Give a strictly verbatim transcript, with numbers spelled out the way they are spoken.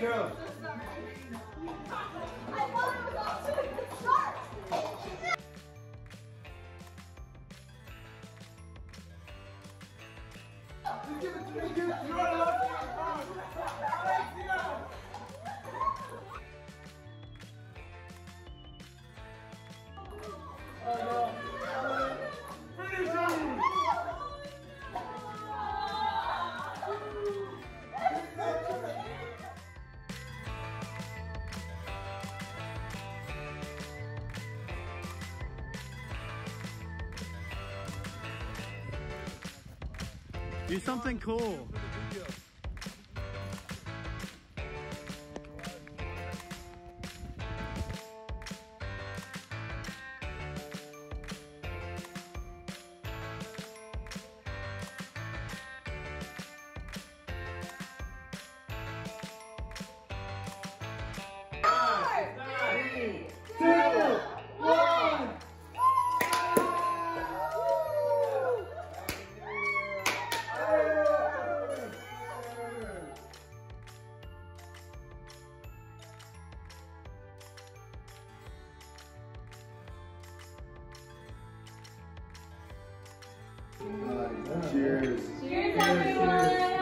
go. I thought it was off to a good start. Just give it to me, give it to me. Run, run, run. Alexia! Oh no. Finish him! Do something cool. Three, two, one. Cheers. Cheers, everyone.